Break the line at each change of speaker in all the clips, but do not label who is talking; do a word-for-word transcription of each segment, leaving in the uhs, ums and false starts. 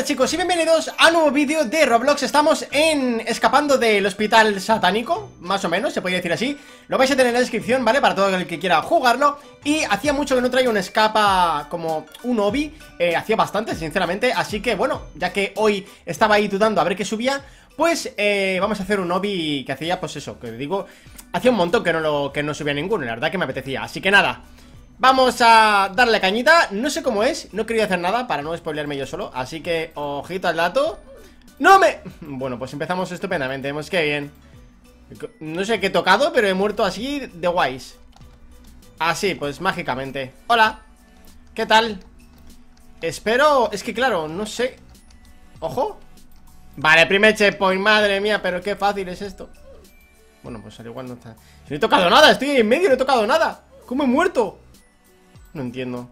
buenas chicos y bienvenidos a un nuevo vídeo de Roblox. Estamos en escapando del hospital satánico, más o menos, se podría decir así. Lo vais a tener en la descripción, ¿vale? Para todo el que quiera jugarlo. Y hacía mucho que no traía un escapa como un obby, eh, hacía bastante, sinceramente. Así que bueno, ya que hoy estaba ahí dudando a ver qué subía, pues eh, vamos a hacer un obby que hacía, pues eso, que digo, hacía un montón que no, lo, que no subía ninguno, la verdad que me apetecía. Así que nada, vamos a darle cañita. No sé cómo es, no quería hacer nada para no spoilearme yo solo, así que ojito al dato. ¡No me! Bueno, pues empezamos estupendamente, vemos que bien. No sé qué he tocado, pero he muerto así de guays. Así, pues mágicamente. Hola, ¿qué tal? Espero, es que claro, no sé. Ojo. Vale, primer checkpoint, madre mía, pero qué fácil es esto. Bueno, pues al igual no está. Si no he tocado nada, estoy en medio, no he tocado nada. ¿Cómo he muerto? No entiendo.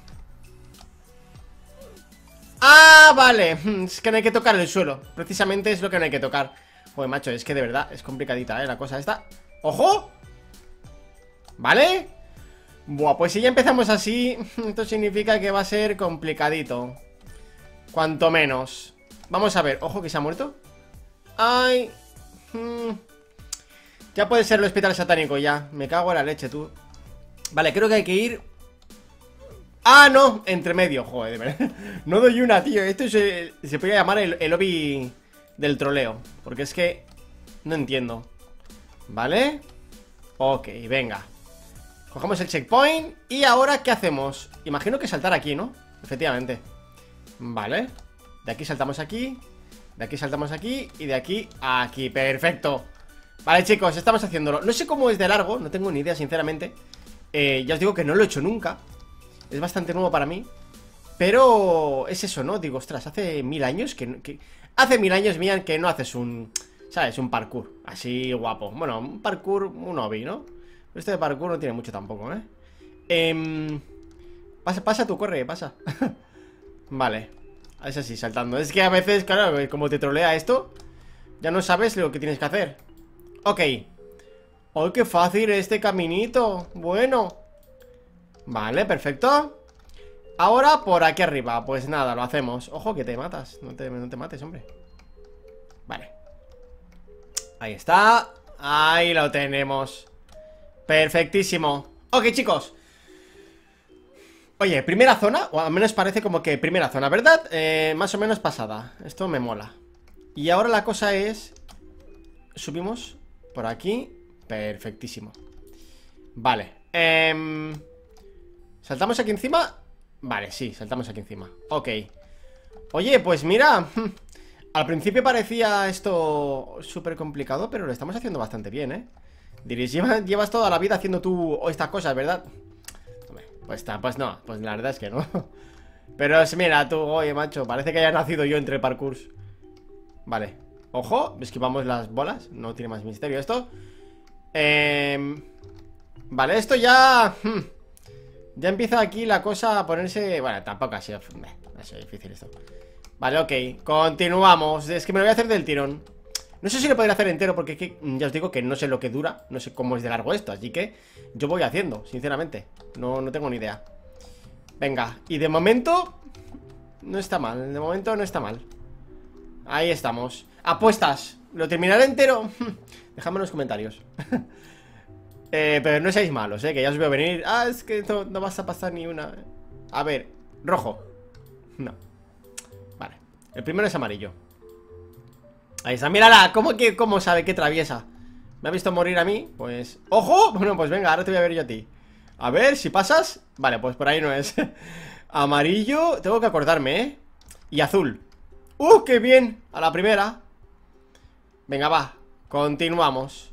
Ah, vale. Es que no hay que tocar el suelo. Precisamente es lo que no hay que tocar. Joder, macho, es que de verdad es complicadita, ¿eh? La cosa esta. ¡Ojo! ¿Vale? Buah, pues si ya empezamos así, esto significa que va a ser complicadito. Cuanto menos. Vamos a ver. Ojo, que se ha muerto. Ay. Hmm. Ya puede ser el hospital satánico ya. Me cago en la leche, tú. Vale, creo que hay que ir. Ah, no, entre medio, joder, de verdad. No doy una, tío, esto se, se podría llamar el, el lobby del troleo. Porque es que no entiendo. ¿Vale? Ok, venga. Cogemos el checkpoint. Y ahora, ¿qué hacemos? Imagino que saltar aquí, ¿no? Efectivamente. Vale. De aquí saltamos aquí. De aquí saltamos aquí. Y de aquí a aquí, perfecto. Vale, chicos, estamos haciéndolo. No sé cómo es de largo, no tengo ni idea, sinceramente. eh, Ya os digo que no lo he hecho nunca. Es bastante nuevo para mí. Pero es eso, ¿no? Digo, ostras, hace mil años que, que... Hace mil años, Mian, que no haces un... ¿Sabes? Un parkour así guapo. Bueno, un parkour, un hobby, ¿no? Este de parkour no tiene mucho tampoco, ¿eh? eh... Pasa, pasa tú, corre, pasa. Vale. Es así, saltando. Es que a veces, claro, como te trolea esto, ya no sabes lo que tienes que hacer. Ok. ¡Oh, qué fácil este caminito! Bueno. Vale, perfecto. Ahora por aquí arriba. Pues nada, lo hacemos. Ojo que te matas. No te, no te mates, hombre. Vale. Ahí está. Ahí lo tenemos. Perfectísimo. Ok, chicos. Oye, primera zona. O al menos parece como que primera zona, ¿verdad? Eh, más o menos pasada. Esto me mola. Y ahora la cosa es... Subimos por aquí. Perfectísimo. Vale. Eh... ¿Saltamos aquí encima? Vale, sí, saltamos aquí encima. Ok. Oye, pues mira, al principio parecía esto súper complicado, pero lo estamos haciendo bastante bien, ¿eh? Diréis, llevas, llevas toda la vida haciendo tú estas cosas, ¿verdad? Pues, pues no, pues la verdad es que no. Pero es, mira, tú, oye, macho, parece que haya nacido yo entre parkours. Vale. Ojo, esquivamos las bolas. No tiene más misterio esto. eh... Vale, esto ya... Ya empieza aquí la cosa a ponerse... Bueno, tampoco ha sido... Ha sido difícil esto. Vale, ok, continuamos. Es que me lo voy a hacer del tirón. No sé si lo podré hacer entero porque es que, ya os digo que no sé lo que dura. No sé cómo es de largo esto, así que yo voy haciendo, sinceramente. No, no tengo ni idea. Venga, y de momento no está mal, de momento no está mal. Ahí estamos. Apuestas, ¿lo terminaré entero? Dejadme en los comentarios. Eh, pero no seáis malos, eh, que ya os veo venir. Ah, es que no, no vas a pasar ni una. A ver, rojo. No. Vale, el primero es amarillo. Ahí está, mírala, ¿cómo, que, cómo sabe que traviesa? ¿Me ha visto morir a mí? Pues... ¡Ojo! Bueno, pues venga, ahora te voy a ver yo a ti. A ver, si pasas. Vale, pues por ahí no es. Amarillo, tengo que acordarme, eh. Y azul. ¡Uh, qué bien! A la primera. Venga, va, continuamos.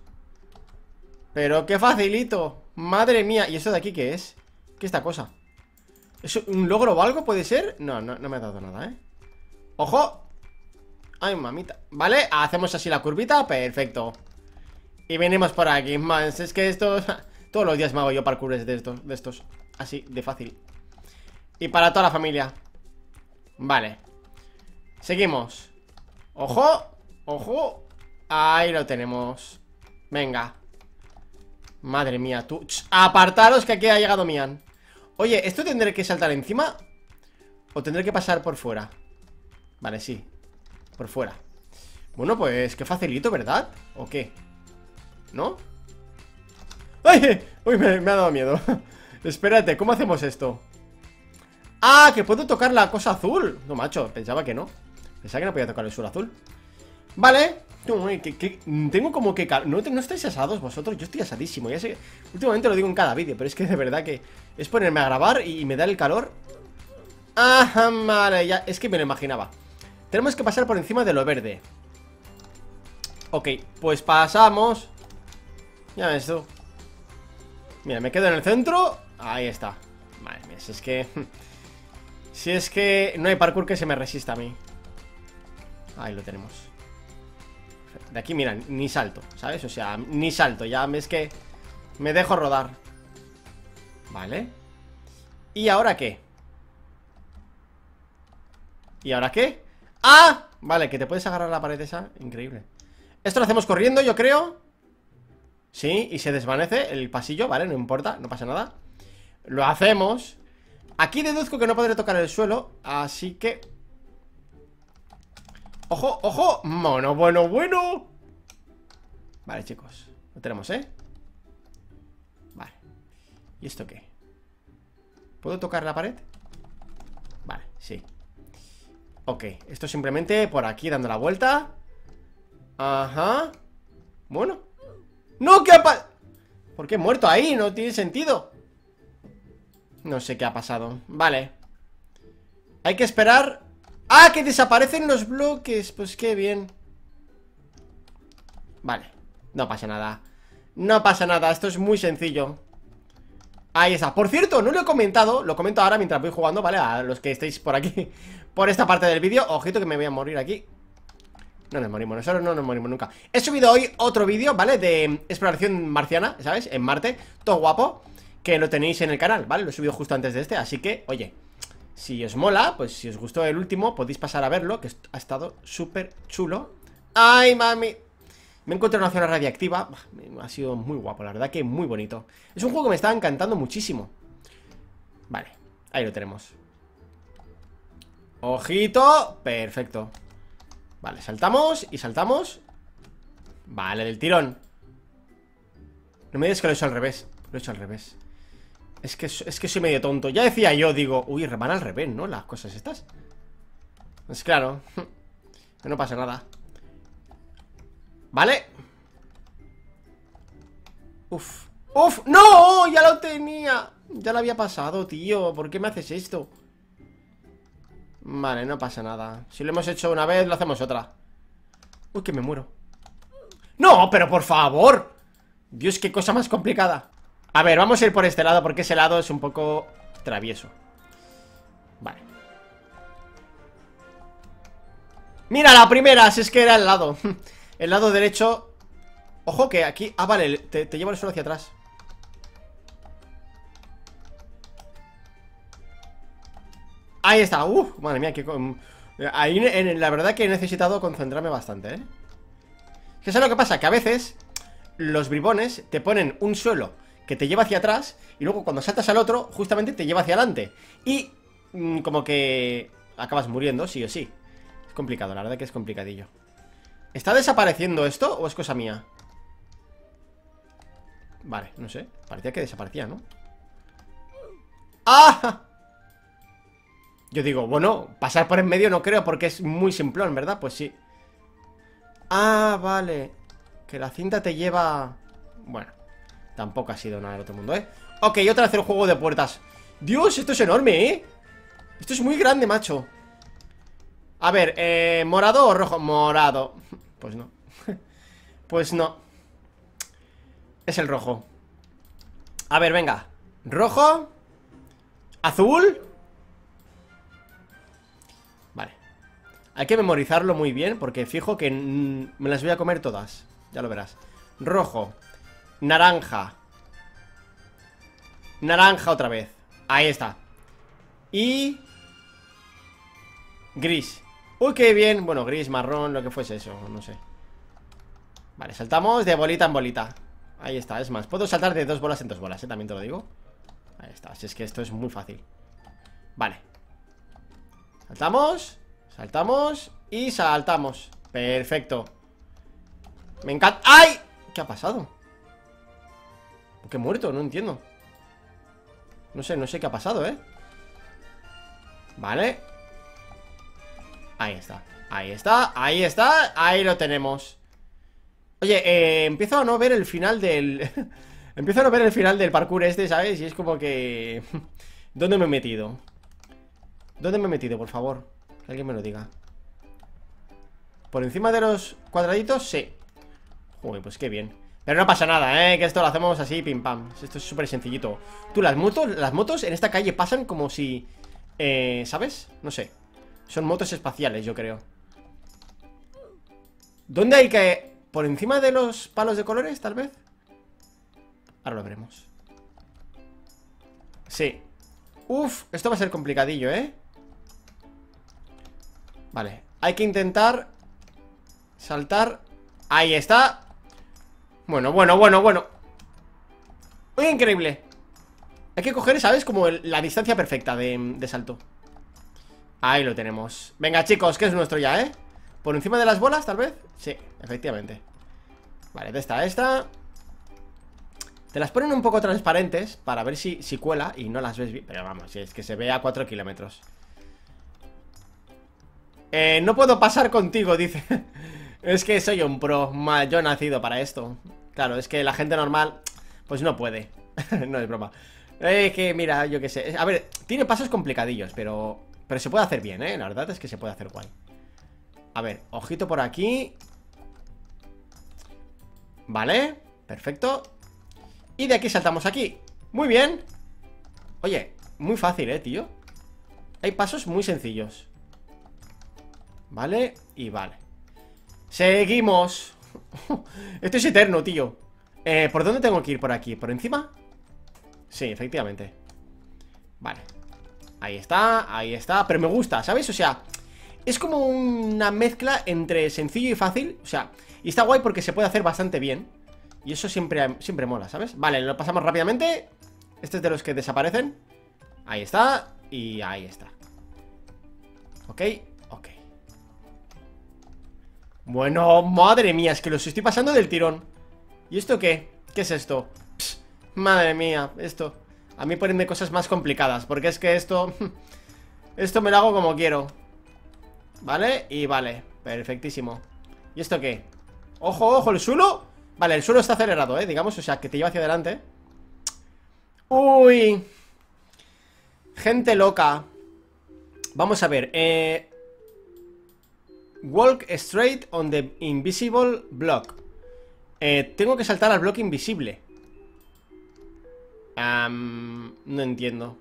Pero qué facilito. Madre mía. ¿Y esto de aquí qué es? ¿Qué es esta cosa? ¿Es un logro o algo puede ser? No, no, no me ha dado nada, ¿eh? ¡Ojo! Ay, mamita. Vale, hacemos así la curvita. Perfecto. Y venimos por aquí. Más, es que esto... Todos los días me hago yo parkours de estos, de estos. Así, de fácil. Y para toda la familia. Vale. Seguimos. ¡Ojo! ¡Ojo! Ahí lo tenemos. Venga. Madre mía, tú... ¡Ch! Apartaros que aquí ha llegado Mian. Oye, ¿esto tendré que saltar encima? ¿O tendré que pasar por fuera? Vale, sí. Por fuera. Bueno, pues qué facilito, ¿verdad? ¿O qué? ¿No? ¡Ay! Uy, me, me ha dado miedo. Espérate, ¿cómo hacemos esto? ¡Ah! Que puedo tocar la cosa azul. No, macho, pensaba que no. Pensaba que no podía tocar el suelo azul. Vale. Uy, que, que, tengo como que... ¿No, ¿No estáis asados vosotros? Yo estoy asadísimo. Ya sé, últimamente lo digo en cada vídeo, pero es que de verdad que es ponerme a grabar y me da el calor. Ah, vale, ya. Es que me lo imaginaba. Tenemos que pasar por encima de lo verde. Ok, pues pasamos. Ya ves tú. Mira, me quedo en el centro. Ahí está. Madre mía, si es que... Si es que no hay parkour que se me resista a mí. Ahí lo tenemos. De aquí, mira, ni salto, ¿sabes? O sea, ni salto, ya es que me dejo rodar. Vale. ¿Y ahora qué? ¿Y ahora qué? ¡Ah! Vale, que te puedes agarrar a la pared esa. Increíble. Esto lo hacemos corriendo, yo creo. Sí, y se desvanece el pasillo, vale, no importa, no pasa nada. Lo hacemos. Aquí deduzco que no podré tocar el suelo, así que... ¡Ojo, ojo! ¡Bueno, bueno, bueno! Vale, chicos, lo tenemos, ¿eh? Vale. ¿Y esto qué? ¿Puedo tocar la pared? Vale, sí. Ok, esto simplemente por aquí dando la vuelta. Ajá. Bueno. ¡No! ¿Qué ha pasado? ¿Por qué he muerto ahí? No tiene sentido. No sé qué ha pasado. Vale. Hay que esperar. ¡Ah! Que desaparecen los bloques. Pues qué bien. Vale. No pasa nada. No pasa nada. Esto es muy sencillo. Ahí está. Por cierto, no lo he comentado. Lo comento ahora mientras voy jugando, ¿vale? A los que estéis por aquí, por esta parte del vídeo. Ojito que me voy a morir aquí. No nos morimos, nosotros no nos morimos nunca. He subido hoy otro vídeo, ¿vale? De exploración marciana, ¿sabes? En Marte, todo guapo. Que lo tenéis en el canal, ¿vale? Lo he subido justo antes de este, así que, oye, si os mola, pues si os gustó el último, podéis pasar a verlo, que ha estado súper chulo. ¡Ay, mami! Me encontré en una zona radiactiva. Ha sido muy guapo, la verdad que muy bonito. Es un juego que me está encantando muchísimo. Vale, ahí lo tenemos. Ojito, perfecto. Vale, saltamos y saltamos. Vale, del tirón. No me digas que lo he hecho al revés. Lo he hecho al revés. Es que, es que soy medio tonto. Ya decía yo, digo, uy, van al revés, ¿no? Las cosas estas. Pues claro. Que no pasa nada. Vale. Uf. ¡Uf! ¡No! Ya lo tenía. Ya lo había pasado, tío. ¿Por qué me haces esto? Vale, no pasa nada. Si lo hemos hecho una vez, lo hacemos otra. Uy, que me muero. ¡No! ¡Pero por favor! Dios, qué cosa más complicada. A ver, vamos a ir por este lado porque ese lado es un poco travieso. Vale. Mira, la primera, si es que era el lado. El lado derecho. Ojo que aquí... Ah, vale, te, te llevo el suelo hacia atrás. Ahí está, uff, madre mía, que... Ahí, en, la verdad que he necesitado concentrarme bastante, ¿eh? ¿Qué es lo que pasa? Que a veces los bribones te ponen un suelo que te lleva hacia atrás y luego cuando saltas al otro, justamente te lleva hacia adelante. Y mmm, como que acabas muriendo, sí o sí. Es complicado, la verdad que es complicadillo. ¿Está desapareciendo esto o es cosa mía? Vale, no sé, parecía que desaparecía, ¿no? ¡Ah! Yo digo, bueno, pasar por en medio no creo porque es muy simplón, ¿verdad? Pues sí. Ah, vale. Que la cinta te lleva... Bueno, tampoco ha sido nada del otro mundo, ¿eh? Ok, otra vez el juego de puertas. Dios, esto es enorme, ¿eh? Esto es muy grande, macho. A ver, eh, ¿morado o rojo? Morado. Pues no. Pues no. Es el rojo. A ver, venga. Rojo. Azul. Vale. Hay que memorizarlo muy bien porque fijo que me las voy a comer todas. Ya lo verás. Rojo. Naranja. Naranja otra vez. Ahí está. Y... gris. Uy, qué bien. Bueno, gris, marrón, lo que fuese eso. No sé. Vale, saltamos de bolita en bolita. Ahí está, es más, puedo saltar de dos bolas en dos bolas, ¿eh? También te lo digo. Ahí está, si es que esto es muy fácil. Vale. Saltamos. Saltamos y saltamos. Perfecto. Me encanta. ¡Ay! ¿Qué ha pasado? ¿Por qué he muerto? No entiendo. No sé, no sé qué ha pasado, ¿eh? Vale. Ahí está. Ahí está, ahí está. Ahí lo tenemos. Oye, eh, empiezo a no ver el final del... empiezo a no ver el final del parkour este, ¿sabes? Y es como que... ¿Dónde me he metido? ¿Dónde me he metido, por favor? Que alguien me lo diga. ¿Por encima de los cuadraditos? Sí. Uy, pues qué bien. Pero no pasa nada, ¿eh? Que esto lo hacemos así, pim pam. Esto es súper sencillito. Tú, las motos, las motos en esta calle pasan como si... Eh, ¿sabes? No sé. Son motos espaciales, yo creo. ¿Dónde hay que...? ¿Por encima de los palos de colores, tal vez? Ahora lo veremos. Sí. Uf, esto va a ser complicadillo, ¿eh? Vale, hay que intentar saltar. Ahí está. Bueno, bueno, bueno, bueno. Uy, increíble. Hay que coger, ¿sabes? Como el- la distancia perfecta de, de salto. Ahí lo tenemos. Venga, chicos, que es nuestro ya, ¿eh? ¿Por encima de las bolas, tal vez? Sí, efectivamente. Vale, de esta a esta. Te las ponen un poco transparentes para ver si, si cuela y no las ves bien. Pero vamos, si es que se ve a cuatro kilómetros. Eh, no puedo pasar contigo, dice. Es que soy un pro. Ma, yo he nacido para esto. Claro, es que la gente normal, pues no puede. No es broma. Es que, mira, yo qué sé. A ver, tiene pasos complicadillos, pero... Pero se puede hacer bien, ¿eh? La verdad es que se puede hacer guay. A ver, ojito por aquí. Vale, perfecto. Y de aquí saltamos aquí. Muy bien. Oye, muy fácil, ¿eh, tío? Hay pasos muy sencillos. Vale, y vale. Seguimos. Esto es eterno, tío. eh, ¿Por dónde tengo que ir? ¿Por aquí? ¿Por encima? Sí, efectivamente. Vale. Ahí está, ahí está. Pero me gusta, ¿sabes? O sea, es como una mezcla entre sencillo y fácil. O sea, y está guay porque se puede hacer bastante bien. Y eso siempre, siempre mola, ¿sabes? Vale, lo pasamos rápidamente. Este es de los que desaparecen. Ahí está, y ahí está. Ok, ok. Bueno, madre mía, es que los estoy pasando del tirón. ¿Y esto qué? ¿Qué es esto? Pss, madre mía, esto. A mí ponerme cosas más complicadas, porque es que esto... Esto me lo hago como quiero. Vale, y vale, perfectísimo. ¿Y esto qué? Ojo, ojo, el suelo. Vale, el suelo está acelerado, eh, digamos, o sea, que te lleva hacia adelante. Uy. Gente loca. Vamos a ver, eh... walk straight on the invisible block. eh, Tengo que saltar al bloque invisible. um, No entiendo.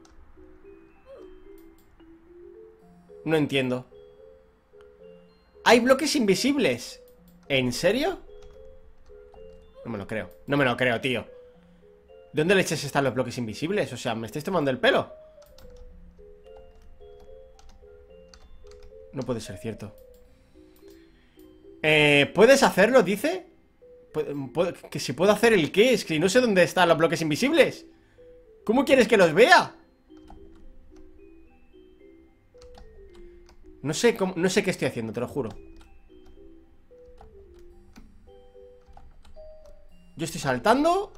No entiendo. Hay bloques invisibles. ¿En serio? No me lo creo, no me lo creo, tío. ¿De dónde leches están los bloques invisibles? O sea, ¿me estáis tomando el pelo? No puede ser cierto. Eh, ¿puedes hacerlo, dice? ¿Que si puedo hacer el qué? Es que no sé dónde están los bloques invisibles. ¿Cómo quieres que los vea? No sé cómo, no sé qué estoy haciendo, te lo juro. Yo estoy saltando.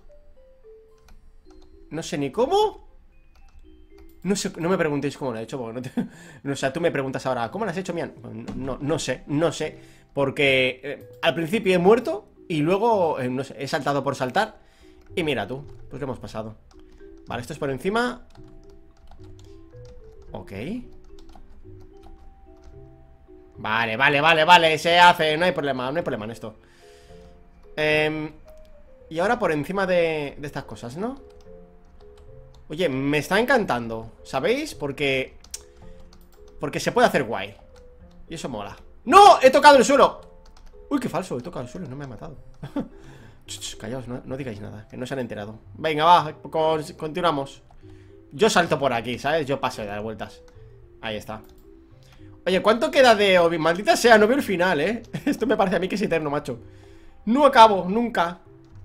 No sé ni cómo. No sé, no me preguntéis cómo lo he hecho, porque no te, no, o sea, tú me preguntas ahora, ¿cómo lo has hecho, Mian? No, no sé, no sé. Porque eh, al principio he muerto y luego, eh, no sé, he saltado por saltar. Y mira tú, pues lo hemos pasado. Vale, esto es por encima. Ok. Vale, vale, vale, vale, se hace, no hay problema, no hay problema en esto. Eh, y ahora por encima de, de estas cosas, ¿no? Oye, me está encantando, ¿sabéis? Porque... Porque se puede hacer guay. Y eso mola. ¡No! ¡He tocado el suelo! Uy, qué falso, he tocado el suelo, no me ha matado. Callaos, no, no digáis nada, que no se han enterado. Venga, va, con, continuamos. Yo salto por aquí, ¿sabes? Yo paso de dar vueltas. Ahí está. Oye, ¿cuánto queda de Obi? Maldita sea, no veo el final, ¿eh? Esto me parece a mí que es eterno, macho. No acabo, nunca.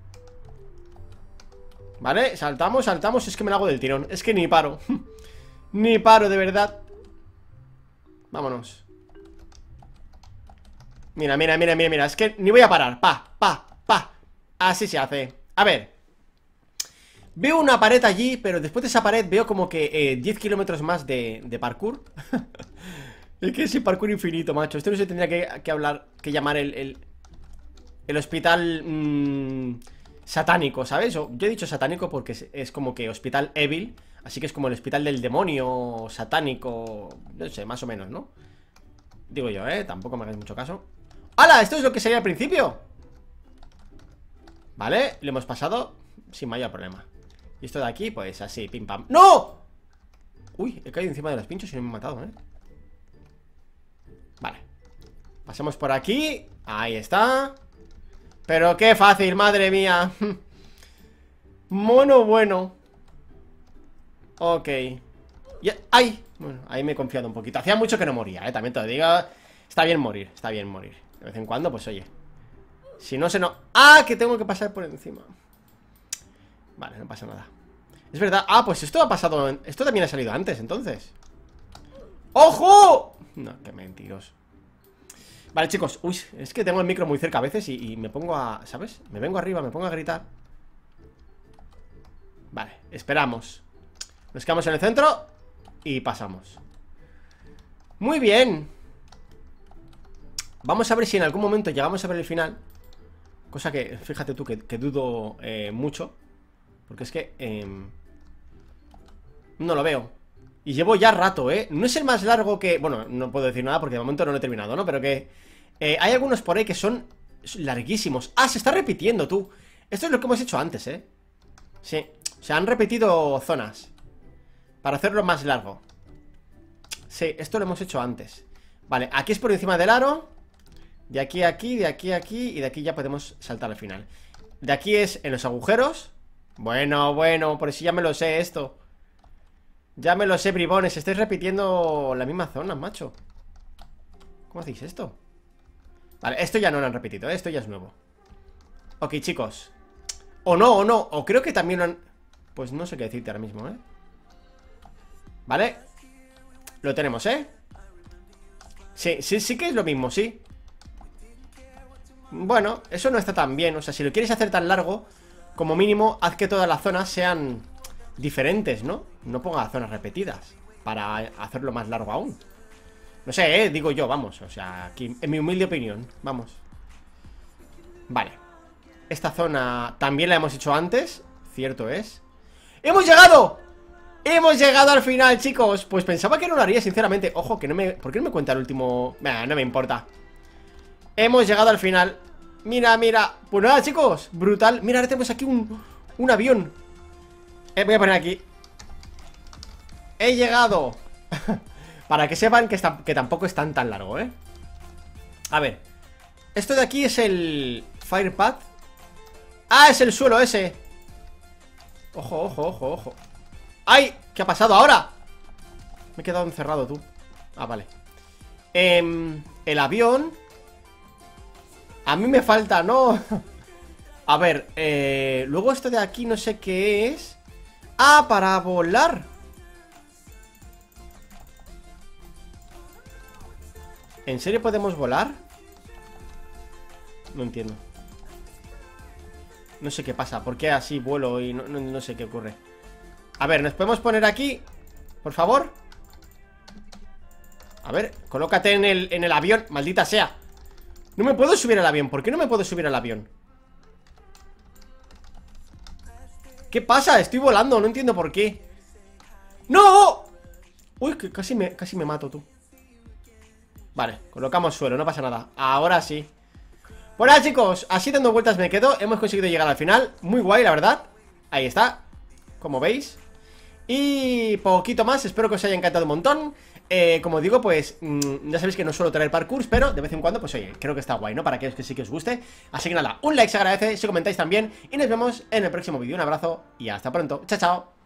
Vale, saltamos, saltamos. Es que me lo hago del tirón, es que ni paro. Ni paro, de verdad. Vámonos. Mira, mira, mira, mira, mira. Es que ni voy a parar. Pa, pa, pa. Así se hace. A ver. Veo una pared allí, pero después de esa pared veo como que eh, diez kilómetros más de, de parkour. Es que es parkour infinito, macho. Esto no se tendría que, que hablar, que llamar el, el, el hospital mmm, satánico, ¿sabes? Yo, yo he dicho satánico porque es, es como que hospital evil. Así que es como el hospital del demonio satánico. No sé, más o menos, ¿no? Digo yo, ¿eh? Tampoco me hagáis mucho caso. ¡Hala! Esto es lo que sería al principio. Vale, lo hemos pasado sin mayor problema. Y esto de aquí, pues así, pim pam. ¡No! Uy, he caído encima de los pinchos y no me he matado, ¿eh? Vale. Pasemos por aquí. Ahí está. Pero qué fácil, madre mía. Mono bueno. Ok. Y... ¡ay! Bueno, ahí me he confiado un poquito. Hacía mucho que no moría, ¿eh? También te lo digo. Está bien morir, está bien morir. De vez en cuando, pues oye. Si no se no... ¡ah! Que tengo que pasar por encima. Vale, no pasa nada. Es verdad. Ah, pues esto ha pasado... esto también ha salido antes, entonces. ¡ojo! No, qué mentiroso. Vale, chicos. Uy, es que tengo el micro muy cerca a veces y, y me pongo a... ¿sabes? Me vengo arriba, me pongo a gritar. Vale, esperamos. Nos quedamos en el centro y pasamos. Muy bien. Vamos a ver si en algún momento llegamos a ver el final. Cosa que, fíjate tú, que, que dudo eh, mucho. Porque es que eh, no lo veo. Y llevo ya rato, ¿eh? No es el más largo que... bueno, no puedo decir nada porque de momento no lo he terminado, ¿no? Pero que eh, hay algunos por ahí que son larguísimos. Ah, se está repitiendo, tú. Esto es lo que hemos hecho antes, ¿eh? Sí, se han repetido zonas para hacerlo más largo. Sí, esto lo hemos hecho antes. Vale, aquí es por encima del aro. De aquí a aquí, de aquí a aquí. Y de aquí ya podemos saltar al final. De aquí es en los agujeros. Bueno, bueno, por si ya me lo sé esto. Ya me lo sé, bribones. Estáis repitiendo la misma zona, macho. ¿Cómo hacéis esto? Vale, esto ya no lo han repetido, ¿eh? Esto ya es nuevo. Ok, chicos. O no, o no, o creo que también lo han... pues no sé qué decirte ahora mismo, ¿eh? Vale. Lo tenemos, ¿eh? Sí, sí, sí que es lo mismo, sí. Bueno, eso no está tan bien. O sea, si lo quieres hacer tan largo, como mínimo, haz que todas las zonas sean diferentes, ¿no? No ponga zonas repetidas para hacerlo más largo aún. No sé, ¿eh? Digo yo, vamos. O sea, aquí, en mi humilde opinión. Vamos. Vale. Esta zona también la hemos hecho antes. Cierto es. ¡Hemos llegado! ¡Hemos llegado al final, chicos! Pues pensaba que no lo haría, sinceramente. Ojo, que no me... ¿por qué no me cuenta el último...? Nah, no me importa. Hemos llegado al final. Mira, mira. Pues nada, chicos. Brutal. Mira, ahora tenemos aquí un, un avión. eh, Voy a poner aquí. He llegado. Para que sepan que, está, que tampoco es tan tan largo, ¿eh? A ver. Esto de aquí es el Firepath. Ah, es el suelo ese. Ojo, ojo, ojo, ojo. ¡Ay! ¿Qué ha pasado ahora? Me he quedado encerrado, tú. Ah, vale. eh, El avión. A mí me falta, ¿no? A ver, eh, luego esto de aquí no sé qué es. Ah, para volar. ¿En serio podemos volar? No entiendo. No sé qué pasa, ¿por qué así vuelo y no, no, no sé qué ocurre? A ver, ¿nos podemos poner aquí? Por favor. A ver, colócate en el, en el avión, maldita sea. No me puedo subir al avión, ¿por qué no me puedo subir al avión? ¿Qué pasa? Estoy volando, no entiendo por qué. ¡No! Uy, que casi me, casi me mato, tú. Vale, colocamos suelo, no pasa nada. Ahora sí. Bueno, chicos, así dando vueltas me quedo. Hemos conseguido llegar al final. Muy guay, la verdad. Ahí está, como veis. Y poquito más, espero que os haya encantado un montón. eh, Como digo, pues mmm, ya sabéis que no suelo traer parkours, pero de vez en cuando, pues oye, creo que está guay, ¿no? Para aquellos que sí que os guste. Así que nada, un like se agradece, si comentáis también. Y nos vemos en el próximo vídeo, un abrazo y hasta pronto, chao, chao.